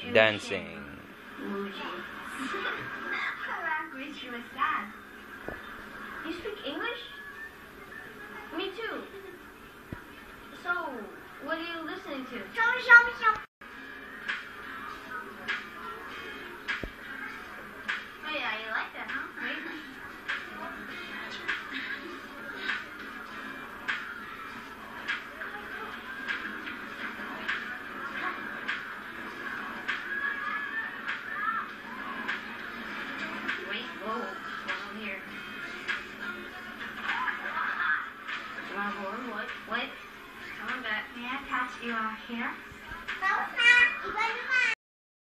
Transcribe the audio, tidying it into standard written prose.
dancing. Language was that? You speak English? Me too. So, what are you listening to? Show me. Oh yeah, you like that, huh? Wait. Whoa, down here. You wanna go on? What? Come on back. May I touch your hair?